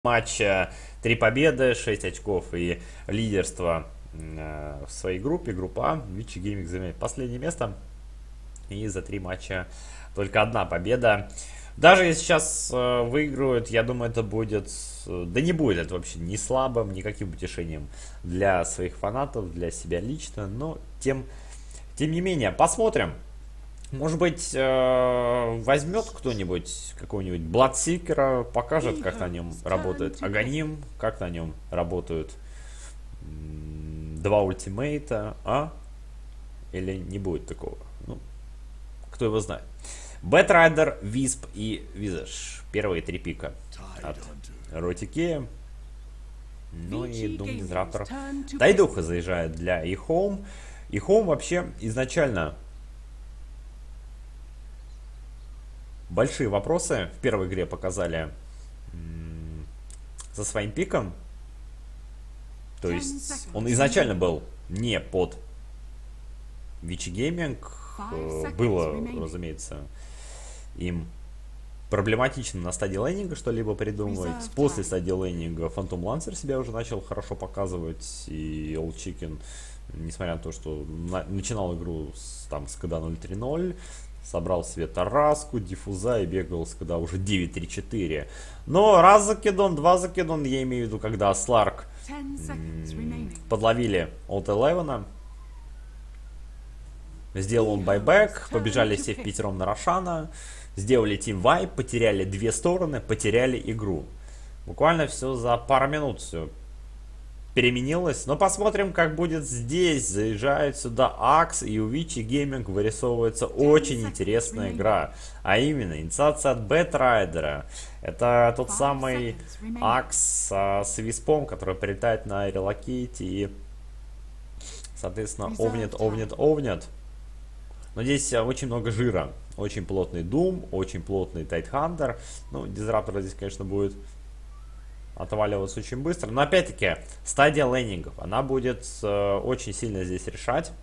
матча, 3 победы, 6 очков и лидерство в своей группе. Группа А. Вичи Гейминг занимает последнее место. И за 3 матча только одна победа. Даже если сейчас выиграют, я думаю, это будет... Да не будет это вообще ни слабым, никаким утешением для своих фанатов, для себя лично. Но тем не менее, посмотрим. Может быть, возьмет кто-нибудь какого-нибудь Бладсикера, покажет, как на нем работает Аганим, как на нем работают два ультимейта, или не будет такого. Ну, кто его знает. Бэтрайдер, Висп и Визаж. Первые 3 пика от Ротикея. Ну и Doom Disruptor. Тайдуха заезжает для eHome. eHome вообще изначально... Большие вопросы в первой игре показали со своим пиком. То есть он изначально был не под Вичи Гейминг. Было, разумеется, им проблематично на стадии лейнинга что-либо придумывать. После стадии лейнинга Phantom Lancer себя уже начал хорошо показывать. И Old Chicken, несмотря на то, что начинал игру с КД 0.3.0, собрал себе Тараску, диффуза и бегал с КД уже 9.3.4. Но раз закидон, два закидон, я имею в виду, когда Сларк подловили Олд Элевена. Сделал он байбек, побежали все в пятером на Рошана, сделали тимвайп, потеряли 2 стороны, потеряли игру. Буквально все за пару минут все переменилось. Но посмотрим, как будет здесь. Заезжает сюда Акс, и у Вичи Гейминг вырисовывается очень интересная игра. А именно, инициация от Бэтрайдера. Это тот самый Акс с Виспом, который прилетает на релокейте и, соответственно, овнет. Но здесь очень много жира. Очень плотный Doom, очень плотный Тайтхантер. Ну, Дизраптор здесь, конечно, будет отваливаться очень быстро. Но опять-таки, стадия лейнингов, она будет очень сильно здесь решать.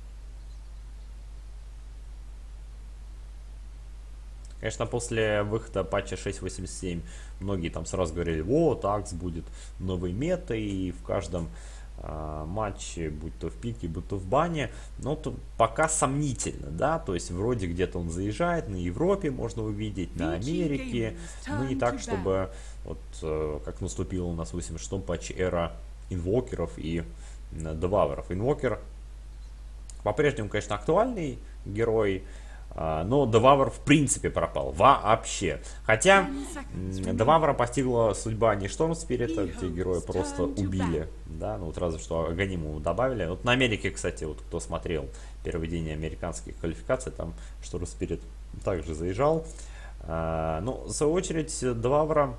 Конечно, после выхода патча 6.87 многие там сразу говорили: вот, Акс будет новой метой, и в каждом матче, будь то в пике, будь то в бане. Но тут пока сомнительно, да, то есть вроде где-то он заезжает, на Европе можно увидеть, на Америке, но не так, чтобы вот как наступила у нас в 86-м патче эра инвокеров и деваверов. Инвокер по-прежнему, конечно, актуальный герой, но Девавр в принципе пропал вообще. Хотя Девавра постигла судьба не Шторм Спирита, где героя просто убили, да, ну вот разве что Аганиму добавили. Вот на Америке, кстати, вот кто смотрел первый день американских квалификаций, там Шторм Спирит также заезжал. Ну, в свою очередь, Девавра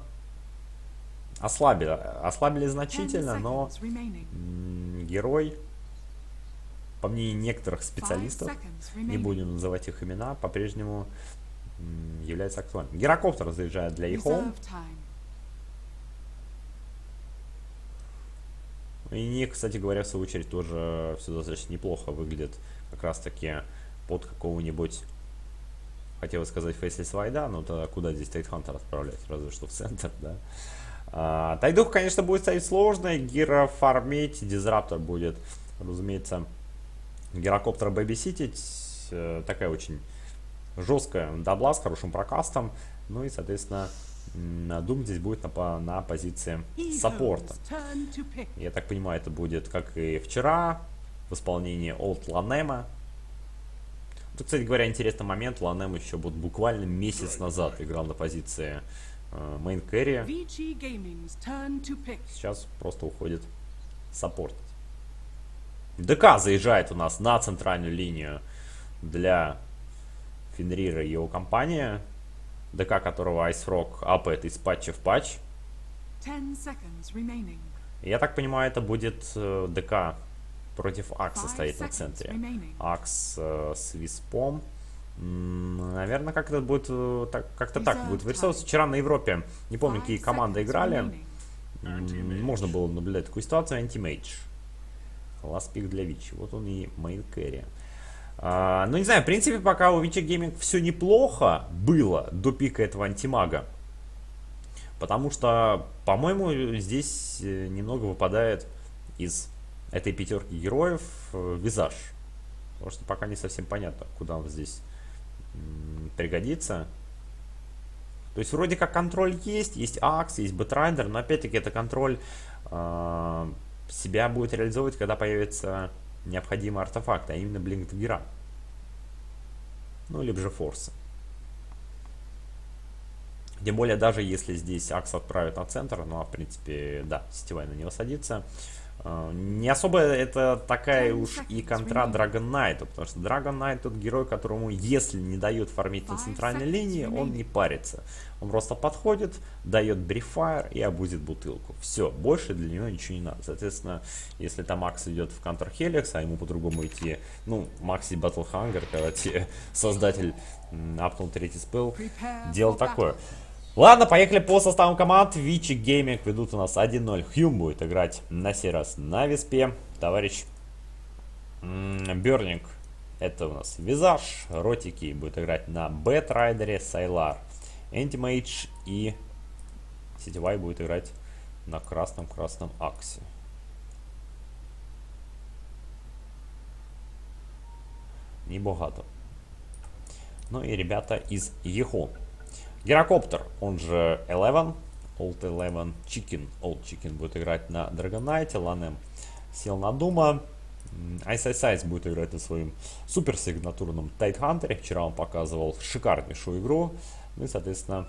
ослабили значительно, но герой, по мнению некоторых специалистов, не будем называть их имена, по-прежнему является актуальным. Гирокоптер заезжает для eHome. И них, кстати говоря, в свою очередь тоже все достаточно неплохо выглядит, как раз таки под какого-нибудь, хотел сказать, Faceless Вайда, но тогда куда здесь Тайтхантер отправлять? Разве что в центр, да. Тайдух, конечно, будет стоять сложно. Гиро фармить, Дизраптор будет, разумеется, Гирокоптера бэбиситить. Такая очень жесткая дабла с хорошим прокастом. Ну и, соответственно, Doom здесь будет на позиции саппорта. Я так понимаю, это будет, как и вчера, в исполнении Олд Ланема. Тут, кстати говоря, интересный момент. Ланем еще вот буквально месяц назад играл на позиции мейн кэрри. Сейчас просто уходит саппорт. ДК заезжает у нас на центральную линию для Фенрира и его компания. ДК, которого Ice Frog апает из патча в патч. Я так понимаю, это будет ДК против Акса стоит на центре. Акс с Виспом. Наверное, как-то будет как-то так будет вырисовываться. Вчера на Европе, не помню, какие команды играли, можно было наблюдать такую ситуацию. Антимейдж. Ласт пик для Вичи. Вот он и мейн кэрри. Ну, не знаю, в принципе, пока у Вичи Гейминг все неплохо было до пика этого антимага. Потому что, по-моему, здесь немного выпадает из этой пятерки героев Визаж. Потому что пока не совсем понятно, куда он здесь пригодится. То есть вроде как контроль есть Акс, есть Бэтрайдер, но опять-таки это контроль себя будет реализовывать, когда появится необходимый артефакт, а именно Блинк Даггера. Ну, либо же Форсы. Тем более, даже если здесь Акс отправит на центр, ну, а в принципе, да, сетевая на него садится, не особо это такая уж и контра Dragon Knight, потому что Dragon Knight тот герой, которому, если не дают фармить на центральной линии, он не парится. Он просто подходит, дает брифайр и обузит бутылку. Все, больше для него ничего не надо. Соответственно, если там Макс идет в контр Хеликс, а ему по-другому идти, ну, Макси Battle Hunger, когда тебе создатель апнул третий спел, дело такое. Ладно, поехали по составам команд. Вичи Гейминг ведут у нас 1-0. Хьюм будет играть на сей раз на Виспе. Товарищ Бернинг, это у нас Визаж. Ротики будет играть на Бэтрайдере, Сайлар. Энтимейдж и Сетевай будет играть на красном Аксе. Небогато. Ну и ребята из Ехо. Герокоптер, он же Eleven, Old Eleven, Chicken, Old Chicken будет играть на Dragon Knight, Ланем сел на Дума, Ice Ice будет играть на своем суперсигнатурном Тайтхантере, вчера он показывал шикарнейшую игру, ну и, соответственно,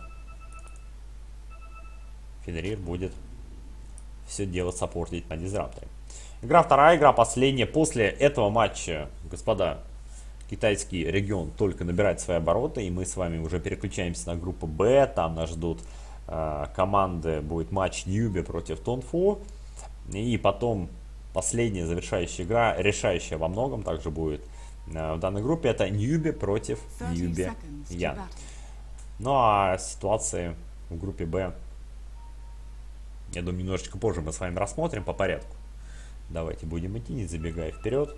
Фенрир будет все дело саппортить на Дизрапторе. Игра вторая, игра последняя. После этого матча, господа, китайский регион только набирает свои обороты, и мы с вами уже переключаемся на группу Б. Там нас ждут команды, будет матч Ньюби против Тонфу. И потом последняя завершающая игра, решающая во многом, также будет в данной группе. Это Ньюби против Ньюби Ян. Ну а ситуации в группе Б, я думаю, немножечко позже мы с вами рассмотрим по порядку. Давайте будем идти, не забегая вперед.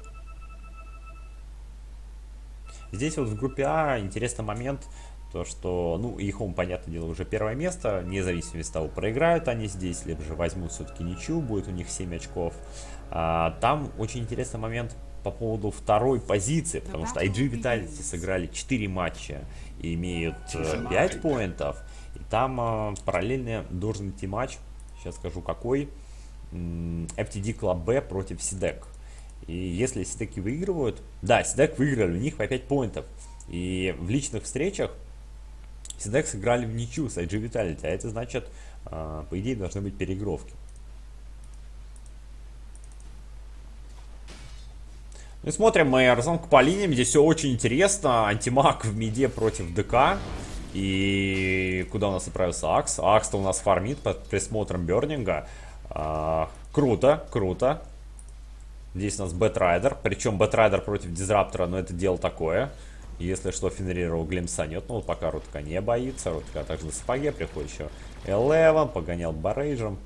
Здесь вот в группе А интересный момент, то что, ну, Ихом, понятное дело, уже первое место, вне зависимости от того, проиграют они здесь, либо же возьмут все-таки ничью, будет у них 7 очков. Там очень интересный момент по поводу второй позиции, потому что IG Vitality сыграли 4 матча и имеют 5 поинтов, и там параллельно должен идти матч, сейчас скажу какой, FTD Club B против SIDEC. И если Сидеки выигрывают, да, Сидек выиграли, у них по 5 поинтов. И в личных встречах Сидек сыграли в ничью с IG Vitality, а это значит, по идее, должны быть переигровки. Ну и смотрим мы разломку по линиям, здесь все очень интересно. Антимаг в миде против ДК. И куда у нас отправился Акс? Акс-то у нас фармит под присмотром Бернинга. Круто, круто. Здесь у нас Бэтрайдер, причем Бэтрайдер против Дизраптора, но это дело такое. Если что, Фенрир его глимсанет, ну вот пока Рутка не боится, Рутка также на сапоге, приходит еще Элеван, погонял Барейджем.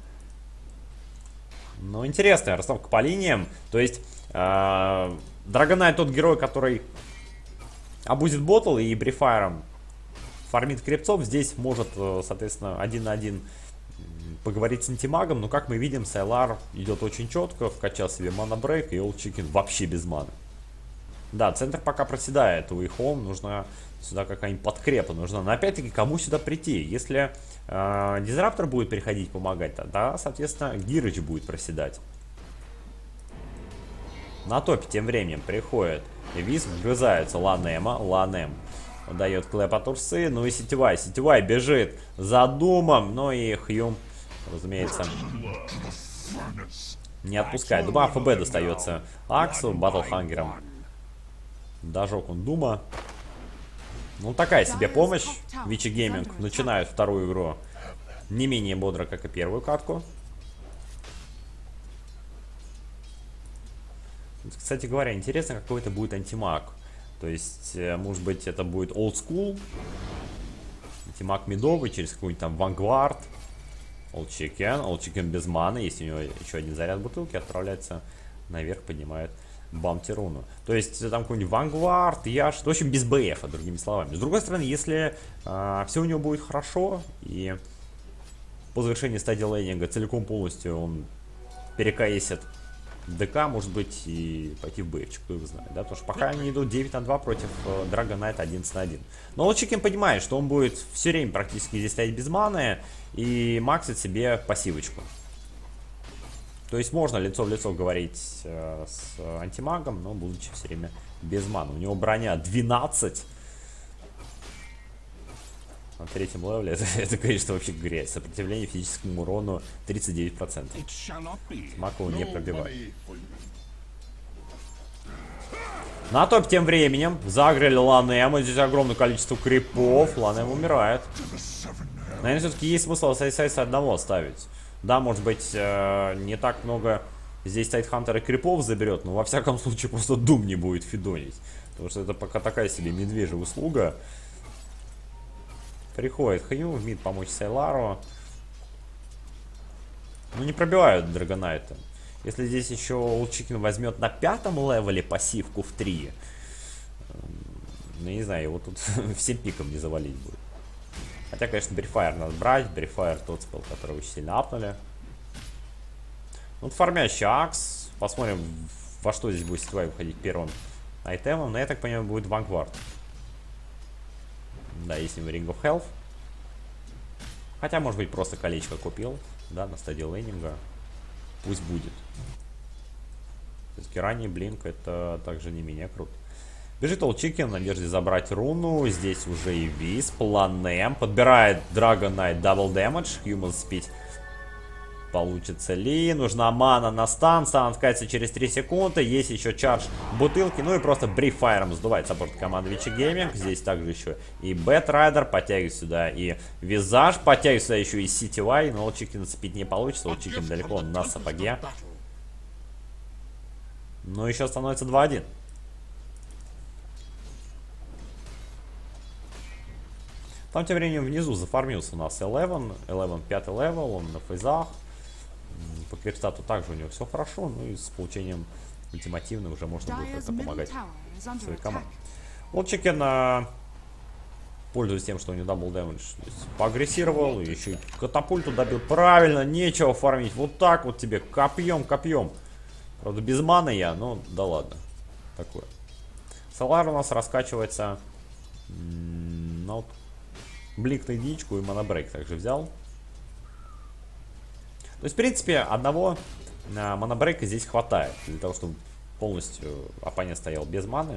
Ну, интересная расстановка по линиям, то есть Драгонайт тот герой, который обузит ботл и брифайром фармит крепцов, здесь может, соответственно, 1 на 1 поговорить с антимагом, но как мы видим, Сайлар идет очень четко, вкачал себе мана-брейк, и Old Chicken вообще без маны. Да, центр пока проседает, у Ихом нужна сюда какая-нибудь подкрепа нужна, но опять-таки кому сюда прийти? Если Дизраптор будет приходить помогать, тогда, соответственно, Гирыч будет проседать. На топе тем временем приходит Висп, вгрызается Ланем дает клэп от Урсы, ну и Сетевай бежит за Думом, но и Хьюм, разумеется, не отпускает. Дума АФБ достается Аксу, Батлхангером. Дожег он Дума. Ну, такая себе помощь. Вичи Гейминг начинают вторую игру не менее бодро, как и первую катку. Кстати говоря, интересно, какой это будет антимаг. То есть, может быть, это будет Old School. Антимаг медовый через какой-нибудь там Vanguard. Old Chicken без маны. Если у него еще один заряд бутылки, отправляется наверх, поднимает бамти руну. То есть, там какой-нибудь Vanguard, Яш. В общем, без БФ, другими словами. С другой стороны, если все у него будет хорошо, и по завершении стадии лейнинга целиком полностью он перекоесит ДК, может быть, и пойти в бэйвчик, кто его знает, да, потому что пока они идут 9-2 против Dragon Knight 11-1. Но Лучикин понимает, что он будет все время практически здесь стоять без маны и максит себе пассивочку. То есть можно лицо в лицо говорить с антимагом, но будучи все время без маны. У него броня 12. На третьем левеле это, конечно, вообще грязь. Сопротивление физическому урону 39%. Маг его не пробивает. На топ тем временем загрели Ланема. Здесь огромное количество крипов. Ланем умирает. Наверное, все-таки есть смысл Сайсайса одного оставить. Да, может быть, не так много здесь Тайтхантер и крипов заберет, но во всяком случае просто Дум не будет фидонить. Потому что это пока такая себе медвежья услуга. Приходит Хью в мид помочь Сайлару. Ну, не пробивают Драгонайта. Если здесь еще Лучикин возьмет на 5-м левеле пассивку в 3, ну, не знаю, его тут всем пиком не завалить будет. Хотя, конечно, Брифайр надо брать. Брифайр тот спел, который очень сильно апнули. Вот фармящий Акс. Посмотрим, во что здесь будет ситуация выходить первым айтемом. Но я так понимаю, будет Vanguard. Да, есть у него Ring of Health. Хотя, может быть, просто колечко купил. Да, на стадии лейнинга. Пусть будет. То есть ранний блинк, это также не менее круто. Бежит Олчикин в надежде забрать руну. Здесь уже и Виз, Планем. Подбирает Dragon Knight Double Damage. Human Speed. Получится ли? Нужна мана на стан. Стан откатится через 3 секунды. Есть еще чардж бутылки. Ну и просто брифайром сдувает саппорт команды Вичи Гейминг. Здесь также еще и Бэтрайдер. Подтягивает сюда и Визаж. Подтягивает сюда еще и CTY. Но Олчикин нацепить не получится. Олчикин далеко на сапоге. Но еще становится 2-1. Там тем временем внизу зафармился у нас Eleven. Eleven 5 левел, он на фейзах. По кирстату также у него все хорошо. Ну и с получением ультимативной уже можно будет это помогать своей команде. Лучикин, пользуясь тем, что у него дабл дэмэдж, поагрессировал. И еще и катапульту добил. Правильно, нечего фармить. Вот так вот тебе, копьем. Правда, без маны я, но да ладно. Такое. Солар у нас раскачивается. Ну вот. Блик на единичку и монобрейк также взял. То есть, в принципе, одного монобрейка здесь хватает. Для того, чтобы полностью оппонент стоял без маны.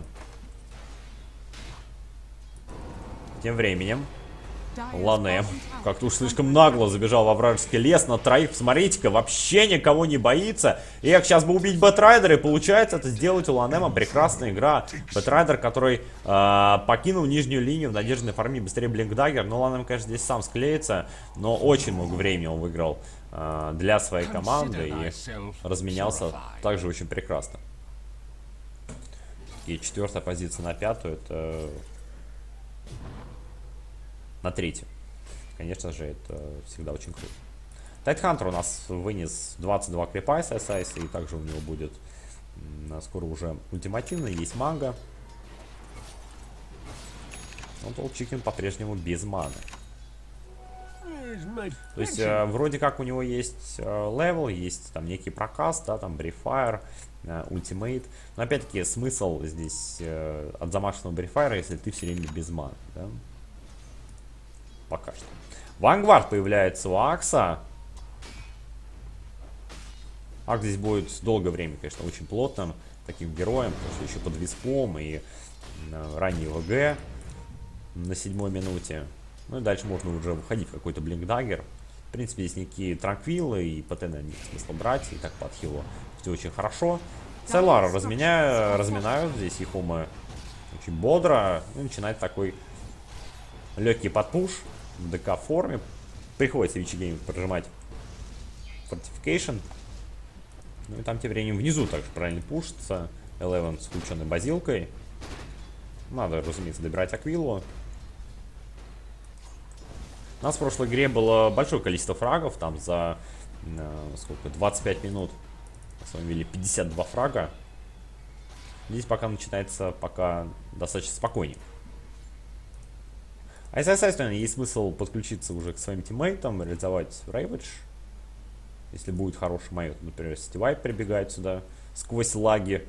Тем временем Ланем как-то уж слишком нагло забежал во вражеский лес на троих. Посмотрите-ка, вообще никого не боится. Эх, сейчас бы убить Бэтрайдера, и получается это сделать у Ланема прекрасная игра. Бэтрайдер, который покинул нижнюю линию в надежде на фарме быстрее Блинкдаггер. Но Ланем, конечно, здесь сам склеится. Но очень много времени он выиграл для своей команды и разменялся также очень прекрасно. И 4-я позиция на 5-ю, это... на 3-ю. Конечно же, это всегда очень круто. Тайтхантер у нас вынес 22 крипа с SIS, и также у него будет скоро уже ультимативный, есть манга. Но Олчикин по-прежнему без маны. То есть, вроде как у него есть левел, есть там некий прокаст, да, там брифайр, ультимейт. Но опять-таки смысл здесь от замашенного брифайра, если ты все время без маны, да? Пока что. Vanguard появляется у Акса. Акс здесь будет долгое время, конечно, очень плотным таким героем, потому что еще под виспом и ранний ВГ на 7-й минуте. Ну и дальше можно уже выходить в какой-то блинкдаггер. В принципе, здесь некие транквилы и ПТН нет смысла брать. И так под хилу все очень хорошо. Сайлара разминают. Здесь Ихума очень бодро. И начинает такой легкий подпуш в ДК форме. Приходится Вичи Гейминг прожимать Fortification. Ну и там тем временем внизу также правильно пушится. Eleven с включенной базилкой. Надо, разумеется, добирать Аквилу. У нас в прошлой игре было большое количество фрагов. Там за сколько, 25 минут мы с вами видели 52 фрага. Здесь пока начинается достаточно спокойненько. А естественно, есть смысл подключиться уже к своим тиммейтам, реализовать Ravage. Если будет хороший майот, например, Сетевай прибегает сюда сквозь лаги.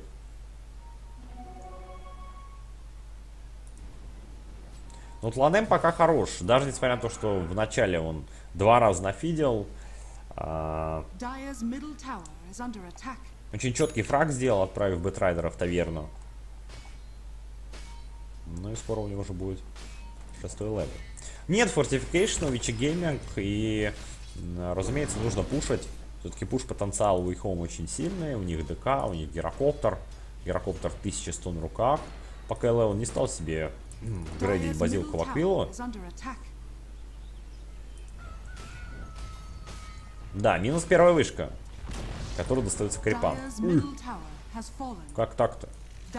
Но вот Ланем пока хорош, даже несмотря на то, что в начале он 2 раза нафидел. Очень четкий фраг сделал, отправив Бэтрайдера в таверну. Ну и скоро у него уже будет 6-й левел. Нет фортификейшн у Вичи Гейминг, и, разумеется, нужно пушить. Все-таки пуш-потенциал у Ихом очень сильный. У них ДК, у них гирокоптер. Гирокоптер 1100 на руках. Пока ЛЛ не стал себе грейдить базилку в Аквилу. Да, минус первая вышка, которая достается крипам. Как так-то?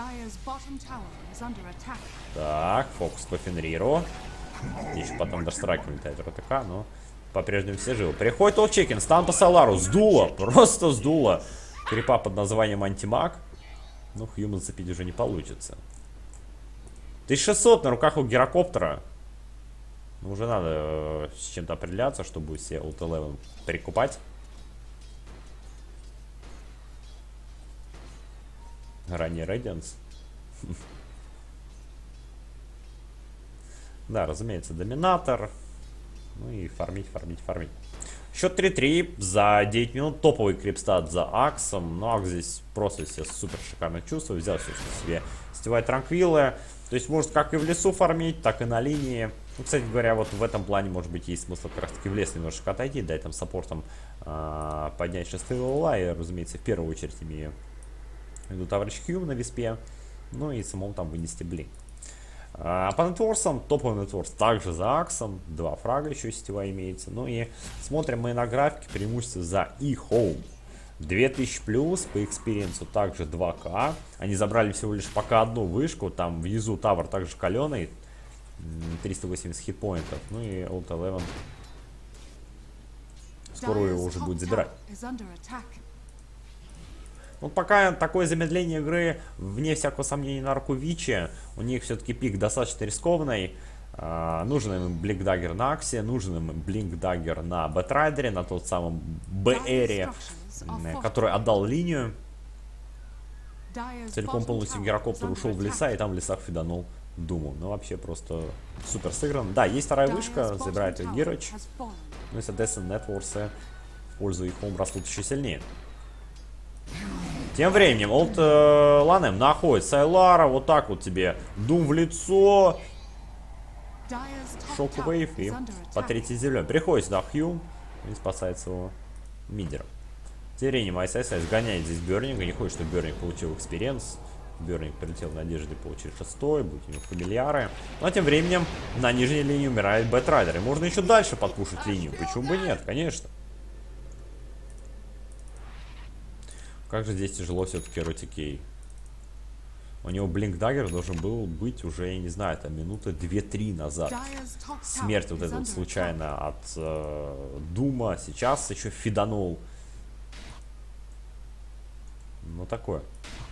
Так, фокус по Фенриру. Еще потом Даштрайк улетает в РТК, но по-прежнему все живы. Приходит Олчекин, стан по Солару, сдуло, просто сдуло. Крипа под названием Антимаг. Ну, Хьюман зацепить уже не получится. 1600 на руках у гирокоптера. Ну, уже надо с чем-то определяться, чтобы все Ult 11 перекупать. Ранее Radiance. Да, разумеется, доминатор. Ну и фармить. Счет 3-3 за 9 минут. Топовый крипстат за Аксом. Но Акс здесь просто себя супер шикарно чувствует. Взял все себе Сетевай Транквилы. То есть может как и в лесу фармить, так и на линии. Ну, кстати говоря, вот в этом плане, может быть, есть смысл как раз таки в лес немножко отойти, дать там саппортом поднять 6-й левела. И, разумеется, в первую очередь имею в виду товарищ Хьюм на виспе. Ну и самому там вынести блин. По нетворсам, топовый нетворс также за Аксом. 2 фрага еще сетевая имеется. Ну и смотрим мы на графике, преимущество за eHome. 2000 плюс, по экспириенсу также 2К. Они забрали всего лишь пока одну вышку. Там внизу тавер также каленый. 380 хитпоинтов. Ну и Ult 11 скоро его уже будет забирать. Вот пока такое замедление игры, вне всякого сомнения, на руку Вичи. У них все-таки пик достаточно рискованный. Нужен им Блинкдаггер на Аксе, нужен им Блинкдаггер на Бэтрайдере, на тот самом БРе, который отдал линию. Целиком полностью гирокоптер ушел в леса и там в лесах фиданул Думу. Ну вообще просто супер сыгран. Да, есть вторая вышка, забирает ее Гирыч. Ну и, соответственно, нетворсы в пользу их растут еще сильнее. Тем временем Олд Ланем находит Сайлара, вот так вот тебе Дум в лицо. Шок-вейв и по 3-й зеленый. Приходит сюда Хьюм и спасает своего мидера. Тем временем ISS сгоняет здесь Бернинга, не хочет, чтобы Бернинг получил экспириенс. Бернинг прилетел в надежде получить 6-й, будет у него фамильяры. Но тем временем на нижней линии умирает Бэтрайдер. И можно еще дальше подпушить линию. Почему бы нет, конечно. Как же здесь тяжело все-таки Ротикей. У него Блинкдаггер должен был быть уже, я не знаю, там минуты 2-3 назад. Смерть вот эта вот случайно от Дума. Сейчас еще фиданул. Ну такое.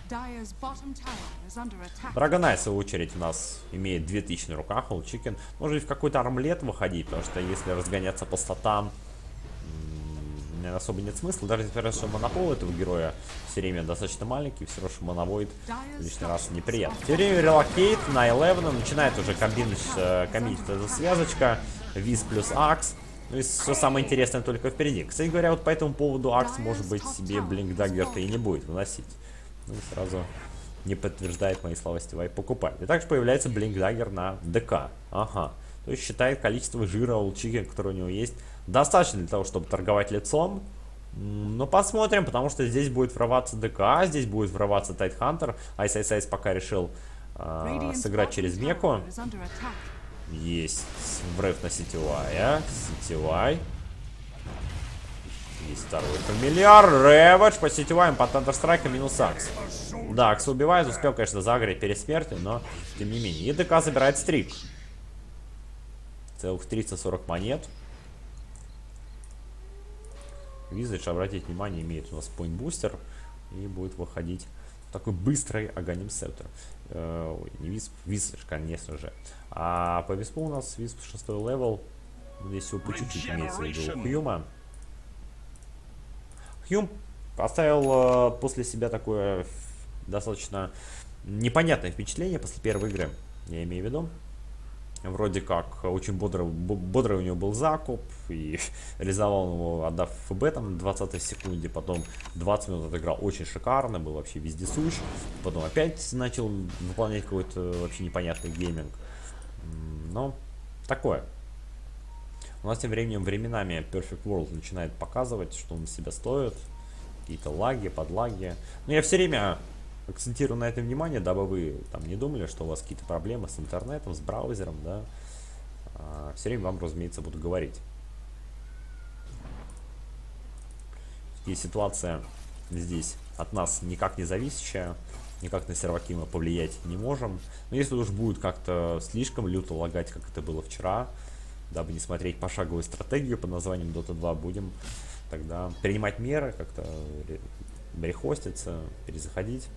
Драгонай, в свою очередь, у нас имеет 2000 на руках. Олчикен может в какой-то армлет выходить, потому что если разгоняться по статам, особо нет смысла. Даже несмотря на то, что монопол этого героя все время достаточно маленький, все равно, что моновоид лишний раз неприятно. Все время релокейт на 11 начинает уже комбинить эта связочка. Виз плюс Акс. Ну и все самое интересное только впереди. Кстати говоря, вот по этому поводу Акс, может быть, себе Блинкдаггер-то и не будет выносить. Ну и сразу не подтверждает мои слова Сетевай покупать. И также появляется Блинкдаггер на ДК. Ага. То есть считает количество жира Олчикен, который у него есть, достаточно для того, чтобы торговать лицом. Но посмотрим, потому что здесь будет врываться ДК, здесь будет врываться Тайтхантер. Айс пока решил сыграть через меку. Есть врыв на Сетевая. Сетевай. Есть второй фамильяр. Рэвидж по Сетеваем по Тандерстрайка минус Акс. Да, Акс убивает. Успел, конечно, загореть перед смертью, но тем не менее. И ДК забирает стрик. Целых 340 монет. Визаж, обратите внимание, имеет у нас поинт-бустер. И будет выходить Такой быстрый Аганим Септор. Ой, не Висп, Висп, конечно же. А по Виспу у нас Висп 6 левел. Здесь всего по чуть-чуть имеется в виду Хьюма. Хьюм оставил после себя такое достаточно непонятное впечатление после первой игры. Я имею в виду. Вроде как очень бодрый у него был закуп, и реализовал его, отдав ФБ там на 20 секунде, потом 20 минут отыграл очень шикарно, был вообще вездесущ, потом опять начал выполнять какой-то вообще непонятный гейминг. Но такое. У нас тем временами Perfect World начинает показывать, что он себя стоит, какие-то лаги, подлаги. Но я все время акцентирую на этом внимание, дабы вы там не думали, что у вас какие-то проблемы с интернетом, с браузером, да. Все время вам, разумеется, буду говорить. И ситуация здесь от нас никак не зависящая, никак на серваки мы повлиять не можем. Но если уж будет как-то слишком люто лагать, как это было вчера, дабы не смотреть пошаговую стратегию под названием Dota 2, будем тогда принимать меры, как-то рехоститься, перезаходить.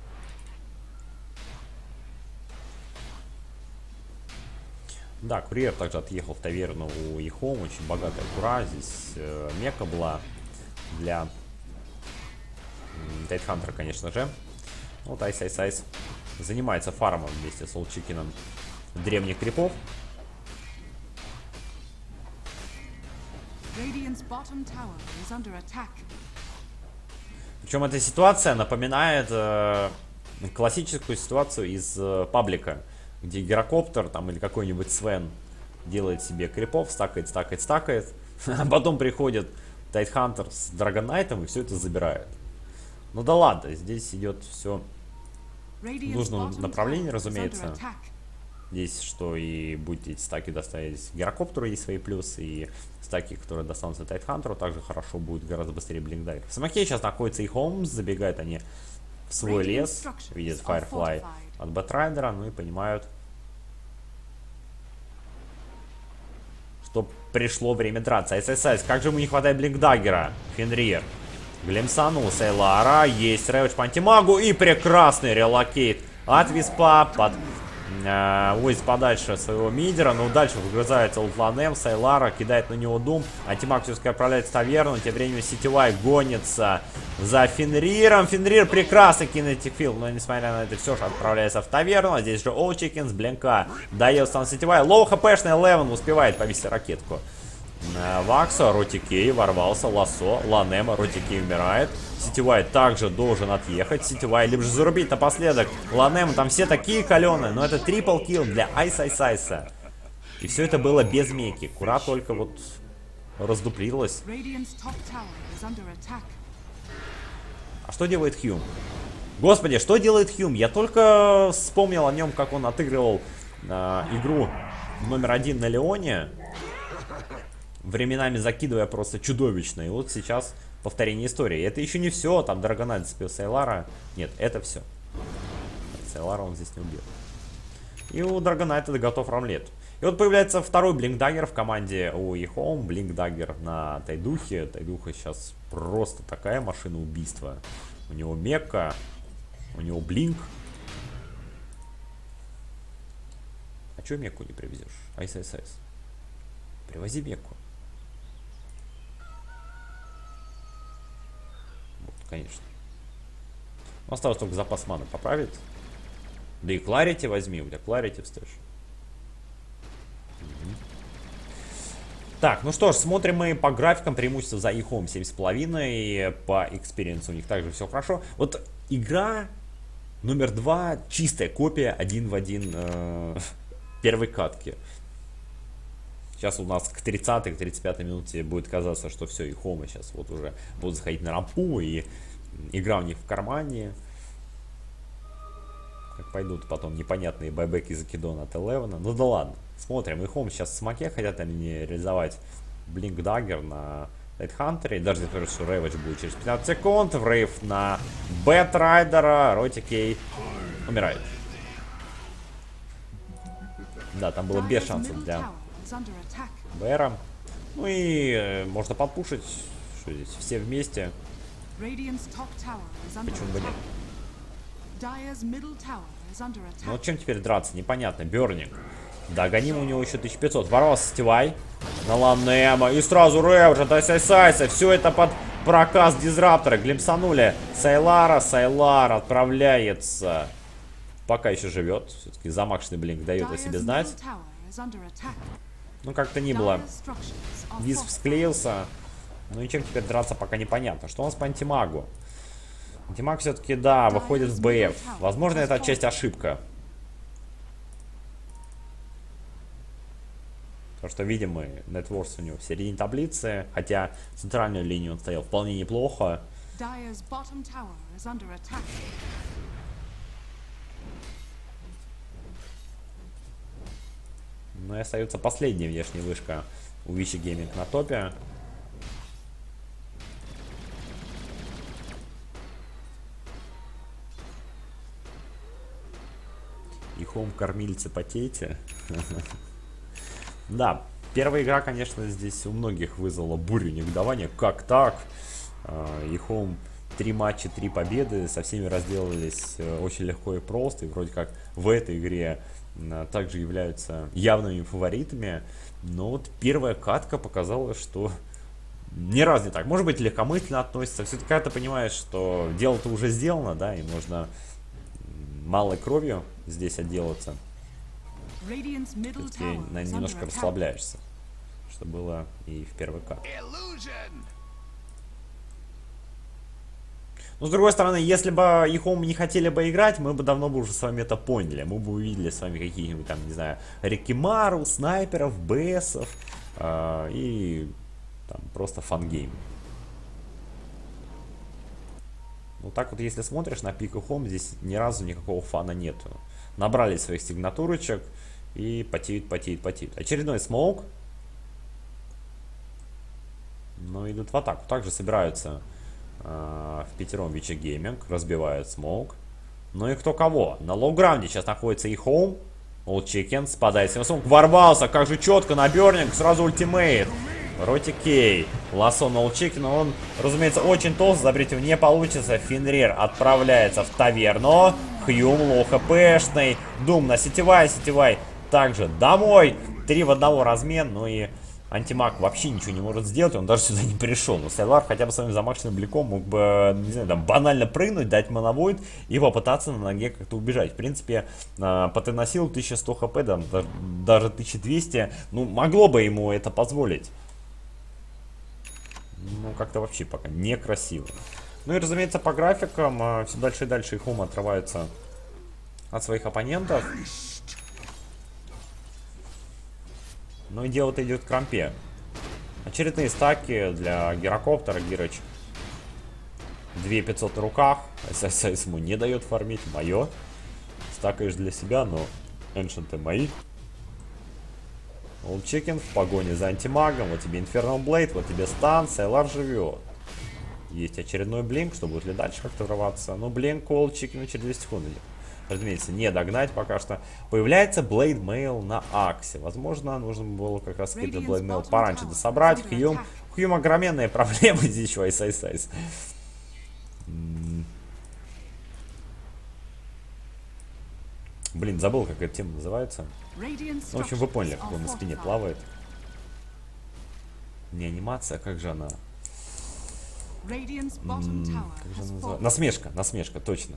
Да, курьер также отъехал в таверну у Ехом, очень богатая тура, здесь мека была для Тайтхантера, конечно же. Вот Айс занимается фармом вместе с Олдчикином древних крипов. Причем эта ситуация напоминает классическую ситуацию из паблика, где гирокоптер там или какой-нибудь Свен делает себе крипов, стакает, а потом приходит Тайтхантер с Драгонайтом и все это забирает. Ну да ладно, здесь идет все в нужном направлении, разумеется. Здесь что и будет эти стаки доставить гирокоптеру, есть свои плюсы, и стаки, которые достанутся Тайтхантеру, также хорошо будет гораздо быстрее Блинкдайвер. В Самаке сейчас находится и Холмс, забегают они в свой лес, видят Firefly от Бэтрайдера, ну и понимают, что пришло время драться. Айс, как же ему не хватает Блинкдаггера. Фенрир глимсанул Сейлара, есть Рэвидж по антимагу и прекрасный релокейт от Виспа под увозит подальше своего мидера, но дальше выгрызается Ултланем, Сейлара кидает на него Дум, антимаг все-таки отправляется в таверну, тем временем Сетевай гонится за Фенриром, Фенрир прекрасно кинетик фил, но несмотря на это все же отправляется в таверну, а здесь же Олчикин с блинка дает стан Сетевай, лоу хпшный Левен успевает повесить ракетку. Вакса, Ротикей ворвался, Лассо, Ланема, Ротикей умирает. Сетевай также должен отъехать. Сетевай либо же зарубить напоследок. Ланема, там все такие каленые, но это трипл килл для Айса. И все это было без меки. Кура только вот раздуплилась. А что делает Хьюм? Господи, что делает Хьюм? Я только вспомнил о нем, как он отыгрывал игру номер 1 на Леоне. Временами закидывая просто чудовищно. И вот сейчас повторение истории. Это еще не все. Там Драгонайт зацепил Сейлара. Нет, это все. Сейлара он здесь не убил. И у Драгонайта готов рамлет. И вот появляется второй Блинкдаггер в команде у Ехом. Блинкдаггер на Тайдухе. Тайдуха сейчас просто такая машина убийства. У него мекка. У него блинк. А че мекку не привезешь? Айс. Привози мекку. Конечно. Осталось только запас маны поправить. Да и Кларити возьми, у тебя Кларити встаешь. Так, ну что ж, смотрим мы по графикам. Преимущество за Ихом 7,5. По экспириенсу у них также все хорошо. Вот игра номер 2, чистая копия 1 в 1 первой катки. Сейчас у нас к 30-й, к 35-й минуте будет казаться, что все, и Хомы сейчас вот уже будут заходить на рампу, и игра у них в кармане. Как пойдут потом непонятные байбеки закидона от Элевена. Ну да ладно, смотрим. И Хом сейчас в смоке хотят они реализовать Блинкдаггер на Тайтхантере. Даже не скажу, что Рэвидж будет через 15 секунд. Рейв на Бэтрайдера. Ротикей умирает. Да, там было без шансов для Бэра. Ну и можно подпушить. Что здесь? Все вместе. Почему бы нет? Ну вот чем теперь драться, непонятно. Бернинг. Догоним, у него еще 1500. Ворвался Стивай на Ланема. И сразу Ревджа, да Сайса. Все это под проказ Дизраптора. Глимсанули Сайлара. Сайлар отправляется. Пока еще живет. Все-таки замашенный блинк дает о себе знать. Ну, как-то ни было. Визг склеился. Ну и чем теперь драться, пока непонятно. Что у нас по антимагу? Антимаг все-таки, да, выходит в БФ. Возможно, это отчасти ошибка. Потому что, видим мы, Нетворс у него в середине таблицы. Хотя центральную линию он стоял вполне неплохо. Ну и остается последняя внешняя вышка у Вичи Гейминг на топе. И хом кормильцы потейте. Да, первая игра, конечно, здесь у многих вызвала бурю негодования. Как так? И хом 3 матча, 3 победы. Со всеми разделались очень легко и просто. И вроде как в этой игре также являются явными фаворитами. Но вот первая катка показала, что ни разу не так. Может быть, легкомысленно относится. Все-таки когда ты понимаешь, что дело-то уже сделано, да, и можно малой кровью здесь отделаться. Все-таки немножко расслабляешься. Что было и в первой катке. Но с другой стороны, если бы Ихом не хотели бы играть, мы бы давно бы уже с вами это поняли. Мы бы увидели с вами какие-нибудь там, не знаю, Рикимару, снайперов, БСов и там просто фангейм. Ну так вот, если смотришь на пик Ихом, здесь ни разу никакого фана нету. Набрали своих сигнатурочек и потеют. Очередной смоук. Ну, идут в атаку. Также собираются в пятером Вичи Гейминг. Разбивают смоук. Ну и кто кого. На лоу-граунде сейчас находится и Хоум. Олд Чикен спадает. Смоук ворвался. Как же четко на Бернинг. Сразу ультимейт. Роти Кей. Лассо на Олд Чикена. Он, разумеется, очень толстый. Забрать его не получится. Фенрир отправляется в таверну. Хьюм лоу хпшный. Дум на сетевай. Также домой. 3 в 1 размен. Ну и антимаг вообще ничего не может сделать. Он даже сюда не пришел. Но Сайлар хотя бы своим замашенным бликом мог бы, не знаю, там банально прыгнуть, дать моновойд и попытаться на ноге как-то убежать. В принципе, потеносил 1100 хп, да, даже 1200. Ну, могло бы ему это позволить. Ну, как-то вообще пока некрасиво. Ну и, разумеется, по графикам все дальше и дальше Ихом отрываются от своих оппонентов. Ну и дело-то идет к рампе. Очередные стаки для Гирокоптера. Гирыч 2500 на руках. ССС ему не дает фармить. Мое. Стакаешь для себя, но эншенты мои. Олд Чикен в погоне за антимагом. Вот тебе Infernal Blade, вот тебе стан. Сайлар живет. Есть очередной блинк, что будет ли дальше как-то врываться. Но блинк Олд Чикена через 2 секунды. Разумеется, не догнать пока что. Появляется Blade Mail на Аксе. Возможно, нужно было как раз этот Blade Mail пораньше дособрать. Хьюм огроменные проблемы здесь еще Айс. Блин, забыл, как эта тема называется. Ну, в общем, вы поняли, как он на спине плавает. Не анимация, как же она? Как же она называется? Насмешка, точно.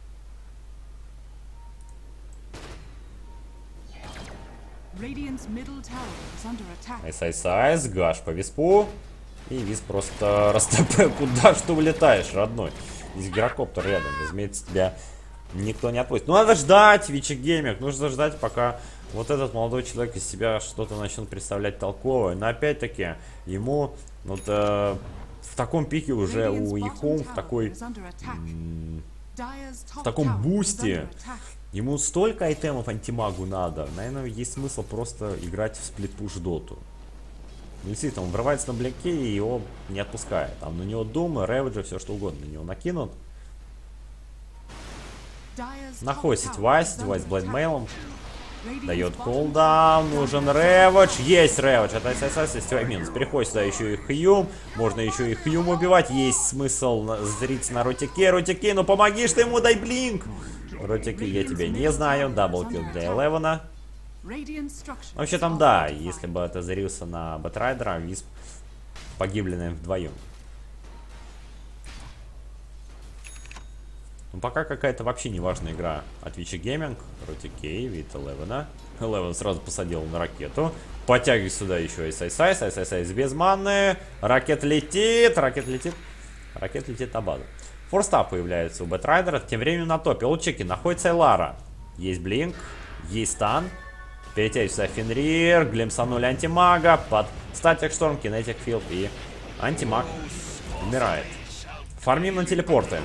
Айс, гаш по виспу. И висп просто растопил. Куда ж ты улетаешь, родной? Здесь гирокоптер рядом. Разумеется, тебя никто не отпустит. Ну, надо ждать, Вичи Гейминг. Нужно ждать, пока вот этот молодой человек из себя что-то начнет представлять толковое. Но опять-таки, ему вот, в таком пике уже у Ихом, в таком бусте. Ему столько айтемов антимагу надо. Наверное, есть смысл просто играть в сплит-пуш доту. Ну, действительно, он врывается на блинке и его не отпускает. Там на него Дума, Реведжа, все что угодно на него накинут. Находит сетевай с блэдмейлом. Дает кулдаун, нужен реведж. Есть реведж, это ССС, сетевой минус. Переходит сюда еще и Хьюм. Можно еще и Хьюм убивать. Есть смысл зриться на Ротике. Ротике, ну помоги что ему, дай блинк. Ротике, я тебя не знаю. Даблкил для Элевена. Вообще там да, если бы это зарился на Бэтрайдера, Висп погибли, наверное, вдвоем. Ну, пока какая-то вообще неважная игра от Вичи Гейминг. Ротикей, вид Элевена. Элевен сразу посадил на ракету. Подтягивай сюда еще и Сайс без маны. Ракета летит, ракета летит на базу. Форстап появляется у Бэтрайдера. Тем временем на топе Олчеки находится Элара. Есть блинк, есть стан. Перетягивается Фенрир, глимсанули антимага, под статик шторм, кинетик филд и антимаг умирает. Фармим на телепорты.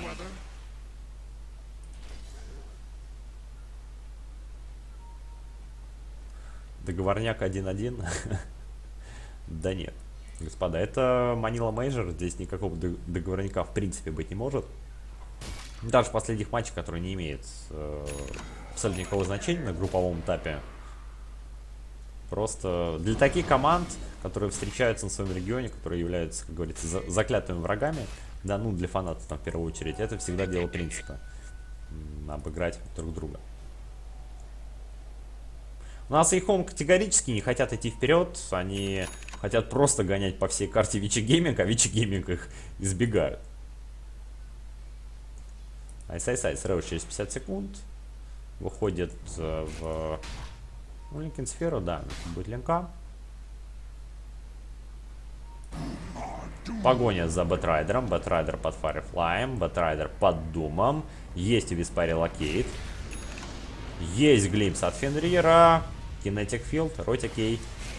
Договорняк 1-1. Да нет, господа, это Манила Мейджор, здесь никакого договорняка в принципе быть не может. Даже в последних матчах, которые не имеют абсолютно никакого значения на групповом этапе. Просто для таких команд, которые встречаются на своем регионе, которые являются, как говорится, заклятыми врагами, да, ну для фанатов там в первую очередь, это всегда дело принципа. Обыграть друг друга. У нас Ихом категорически не хотят идти вперед, они хотят просто гонять по всей карте Вичи Гейминг, а Вичи Гейминг их избегают. Айс-айс-айс, реведж через 50 секунд. Выходит в... Ну, Линкен-сферу, да, будет линка. Погоня за Бэтрайдером. Бэтрайдер под Файрфлаем. Бэтрайдер под Думом. Есть у Виспари Локейт. Есть глимпс от Фенрира. Кинетик Филд. Ротикей.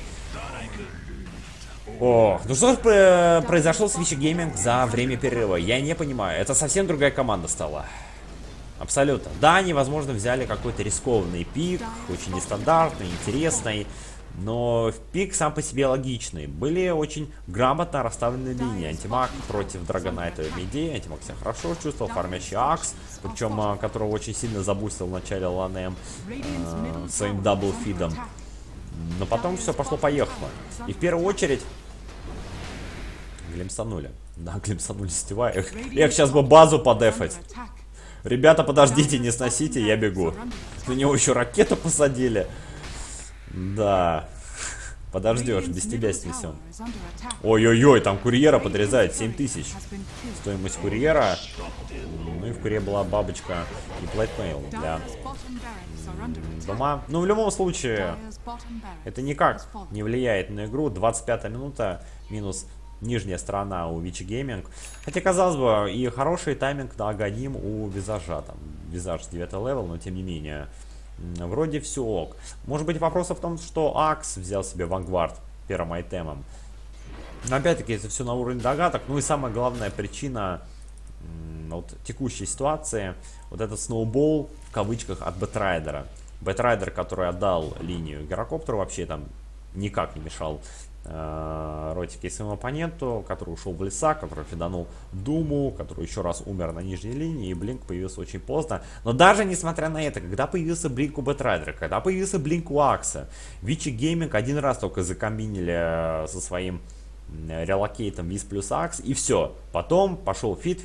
Ох, ну что же произошло с Вичи Гейминг за время перерыва? Я не понимаю. Это совсем другая команда стала. Абсолютно. Да, они, возможно, взяли какой-то рискованный пик, очень нестандартный, интересный, но пик сам по себе логичный. Были очень грамотно расставлены линии. Антимаг против Драгонайта в миде. Антимаг себя хорошо чувствовал, фармящий Акс, причем которого очень сильно забустил в начале Ланем своим даблфидом. Но потом все пошло-поехало. И в первую очередь глимсанули. Да, глимсанули сетевая. Эх, сейчас бы базу подефать. Ребята, подождите, не сносите, я бегу. На него еще ракету посадили. Да. Подождешь, без тебя снесем. Ой-ой-ой, там курьера подрезает 7000. Стоимость курьера. Ну и в курьере была бабочка и плейтмейл для дома. Ну, в любом случае, это никак не влияет на игру. 25-я минута минус нижняя сторона у Вичи Гейминг. Хотя, казалось бы, и хороший тайминг на Аганим у Визажа. Там, Визаж 9 левел, но тем не менее. Вроде все ок. Может быть, вопрос в том, что Акс взял себе Вангвард первым айтемом. Но опять-таки, это все на уровне догадок. Ну и самая главная причина вот, текущей ситуации. Вот этот сноубол, в кавычках, от Бэтрайдера. Бэтрайдер, который отдал линию Герокоптеру, вообще там никак не мешал Ротике своему оппоненту, который ушел в леса, который фиданул Думу, который еще раз умер на нижней линии, и блинк появился очень поздно. Но даже несмотря на это, когда появился блинк у Бэтрайдера, когда появился блинк у Акса, Вичи Гейминг один раз только закомбинили со своим релокейтом Виз плюс Акс, и все. Потом пошел фит.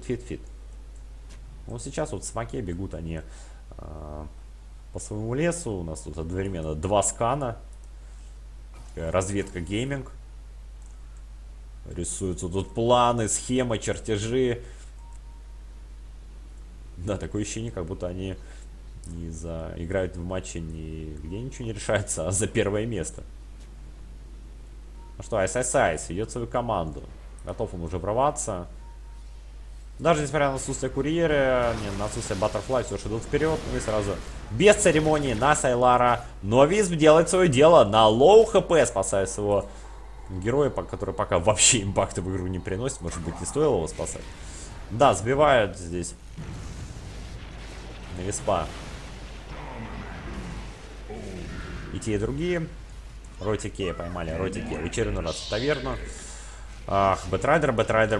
Вот сейчас вот в смоке бегут они по своему лесу. У нас тут одновременно два скана. Разведка Гейминг. Рисуются тут планы, схемы, чертежи. Да, такое ощущение, как будто они играют в матче где ничего не решается, а за первое место. Ну что, Айс ведет свою команду. Готов он уже врываться. Даже несмотря на отсутствие курьера, на отсутствие Баттерфлай, все же идут вперед. Ну и сразу без церемонии на Сайлара. Но Визб делает свое дело. На лоу хп спасает своего героя, который пока вообще импакта в игру не приносит. Может быть, не стоило его спасать. Да, сбивают здесь на Виспа и те, и другие. Ротикея поймали. Ротикея в очередной раз в таверну. Ах, Бэтрайдер.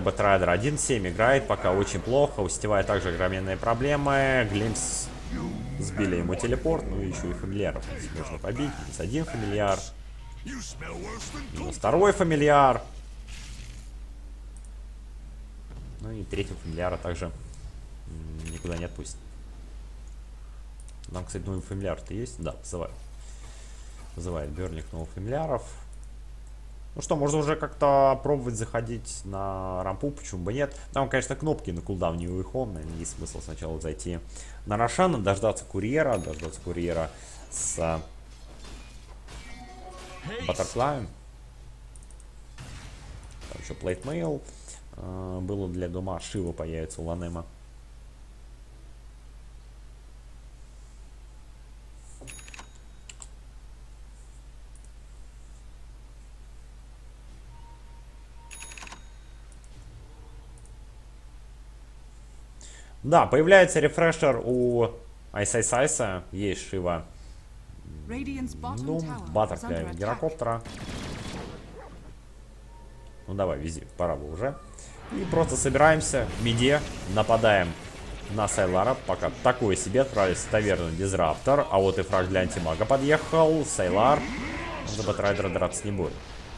1-7 играет, пока очень плохо. У сетевая также огроменные проблемы. Глимпс Сбили ему телепорт, ну и еще и фамильяров можно побить. Минус один фамильяр. Минус второй фамильяр. Ну и третьего фамильяра также никуда не отпустит. Нам, кстати, новый фамильяр-то есть? Да, вызывает. Вызывает Берлик новых фамильяров. Ну что, можно уже как-то пробовать заходить на рампу, почему бы нет. Там, конечно, кнопки на кулдауне у Ихом, наверное, есть смысл сначала зайти на Рошана, дождаться курьера с Баттерфлаем. Там еще плейтмейл было для дома, Шива появится у Ланема. Да, появляется рефрешер у Айса, есть Шива. Ну, Баттерфляй гирокоптера. Ну давай, вези, пора бы уже. И просто собираемся в миде, нападаем на Сайлара. Пока такое себе, отправились в таверну Дизраптор. А вот и фраг для антимага подъехал. Сайлар. За Бэтрайдера драться не будет.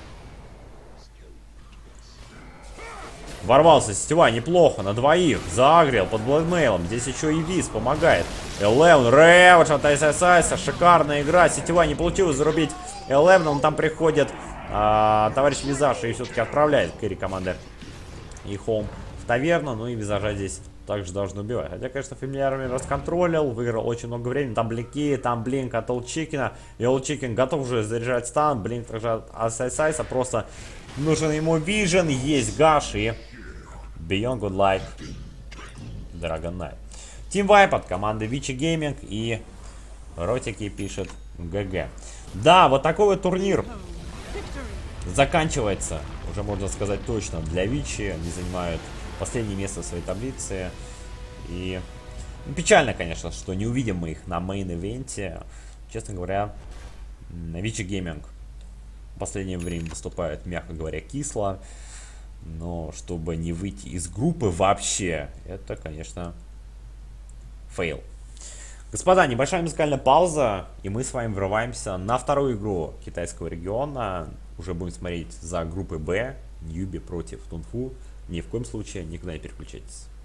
Ворвался сетевая неплохо, на двоих. Загрел под бладмейлом. Здесь еще и Виз помогает. Элевен, Рэвидж от Айса. Шикарная игра. Сетевая не получилось зарубить Элевен. Он там приходит товарищ Визаж и все-таки отправляет кэрри команды Ихом в таверну. Ну и Визажа здесь также должны убивать. Хотя, конечно, фамильярами расконтролил. Выиграл очень много времени. Там блинки, там блинк от Олчикина. И Олчикин готов уже заряжать стан. Блинк также от Айса. Просто нужен ему вижен. Есть гаш и Beyond Good Light Dragon Knight. Team Vibe от команды Вичи Гейминг и Ротики пишет ГГ. Да, вот такой вот турнир заканчивается, уже можно сказать точно, для Вичи. Они занимают последнее место в своей таблице. И печально, конечно, что не увидим мы их на мейн-ивенте. Честно говоря, Вичи Гейминг в последнее время выступает, мягко говоря, кисло. Но чтобы не выйти из группы вообще, это, конечно, фейл. Господа, небольшая музыкальная пауза, и мы с вами врываемся на вторую игру китайского региона. Уже будем смотреть за группой Б, Ньюби против Тунфу. Ни в коем случае никуда не переключайтесь.